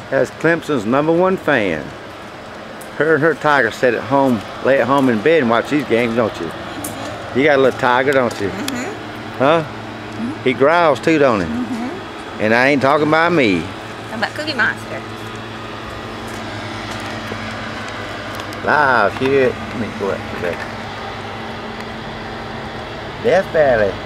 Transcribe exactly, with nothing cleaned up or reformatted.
That's Clemson's number one fan. Her and her tiger sit at home, lay at home in bed and watch these games, don't you? You got a little tiger, don't you? Mm-hmm. Huh? Mm-hmm. He growls too, don't he? Mm-hmm. And I ain't talking about me. How about Cookie Monster? Live here. Let me go up to that. Death Valley.